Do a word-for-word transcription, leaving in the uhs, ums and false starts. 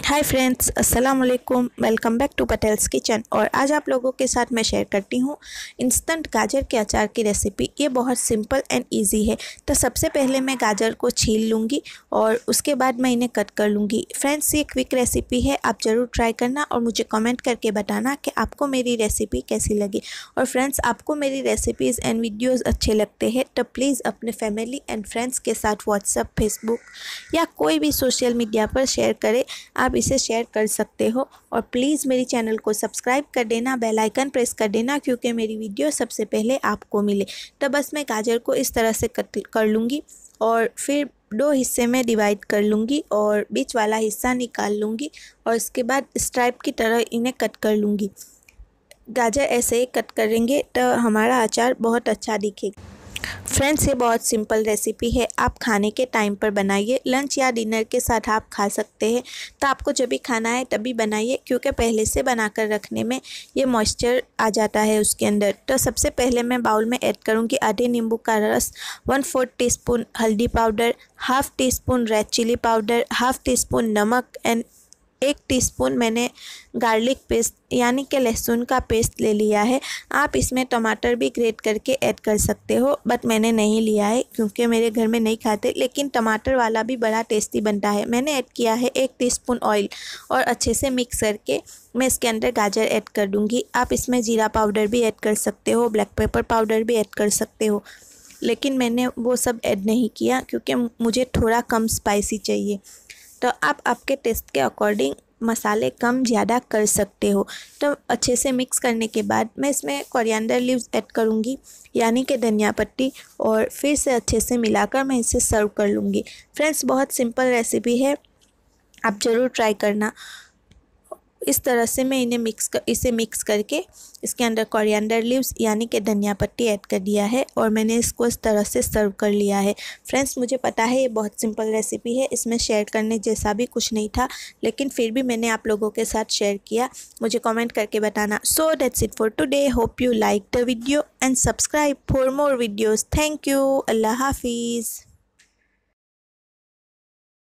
हाय friends, अस्सलाम वालेकुम। Welcome back to Patel's kitchen. और आज आप लोगों के साथ मैं शेयर करती हूँ इंस्टेंट गाजर के अचार की रेसिपी। ये बहुत सिंपल एंड इजी है। तो सबसे पहले मैं गाजर को छील लूँगी और उसके बाद मैं इन्हें कट कर लूँगी। फ्रेंड्स, ये क्विक रेसिपी है, आप ज़रूर ट्राई करना और मुझे कमेंट करके बताना कि आपको मेरी रेसिपी कैसी लगी। और फ्रेंड्स, आपको मेरी रेसिपीज़ एंड वीडियोज़ अच्छे लगते हैं तो प्लीज़ अपने फैमिली एंड फ्रेंड्स के साथ व्हाट्सएप, फेसबुक या कोई भी सोशल मीडिया पर शेयर करें। आप इसे शेयर कर सकते हो और प्लीज़ मेरी चैनल को सब्सक्राइब कर देना, बेल आइकन प्रेस कर देना क्योंकि मेरी वीडियो सबसे पहले आपको मिले। तो बस मैं गाजर को इस तरह से कट कर लूँगी और फिर दो हिस्से में डिवाइड कर लूँगी और बीच वाला हिस्सा निकाल लूँगी और उसके बाद स्ट्राइप की तरह इन्हें कट कर लूँगी। गाजर ऐसे ही कट करेंगे तो हमारा अचार बहुत अच्छा दिखेगा। फ्रेंड्स, ये बहुत सिंपल रेसिपी है, आप खाने के टाइम पर बनाइए, लंच या डिनर के साथ आप खा सकते हैं। तो आपको जब भी खाना है तभी बनाइए क्योंकि पहले से बनाकर रखने में ये मॉइस्चर आ जाता है उसके अंदर। तो सबसे पहले मैं बाउल में ऐड करूँगी आधे नींबू का रस, वन फोर्थ टी स्पून हल्दी powder, half teaspoon red chilli powder, half teaspoon नमक एंड एक टीस्पून मैंने गार्लिक पेस्ट यानी कि लहसुन का पेस्ट ले लिया है। आप इसमें टमाटर भी ग्रेट करके ऐड कर सकते हो, बट मैंने नहीं लिया है क्योंकि मेरे घर में नहीं खाते, लेकिन टमाटर वाला भी बड़ा टेस्टी बनता है। मैंने ऐड किया है एक टीस्पून ऑयल और अच्छे से मिक्स करके मैं इसके अंदर गाजर ऐड कर दूँगी। आप इसमें जीरा पाउडर भी ऐड कर सकते हो, ब्लैक पेपर पाउडर भी ऐड कर सकते हो, लेकिन मैंने वो सब ऐड नहीं किया क्योंकि मुझे थोड़ा कम स्पाइसी चाहिए। तो आप आपके टेस्ट के अकॉर्डिंग मसाले कम ज़्यादा कर सकते हो। तो अच्छे से मिक्स करने के बाद मैं इसमें कोरिएंडर लीव्स ऐड करूँगी यानी कि धनिया पत्ती, और फिर से अच्छे से मिलाकर मैं इसे सर्व कर लूँगी। फ्रेंड्स, बहुत सिंपल रेसिपी है, आप ज़रूर ट्राई करना। इस तरह से मैं इन्हें मिक्स कर इसे मिक्स करके इसके अंदर कोरिएंडर लीव्स यानी कि धनिया पत्ती ऐड कर दिया है और मैंने इसको इस तरह से सर्व कर लिया है। फ्रेंड्स, मुझे पता है ये बहुत सिंपल रेसिपी है, इसमें शेयर करने जैसा भी कुछ नहीं था, लेकिन फिर भी मैंने आप लोगों के साथ शेयर किया। मुझे कमेंट करके बताना। So that's it for today. Hope you like the video and subscribe for more videos. Thank you. अल्लाह हाफिज़।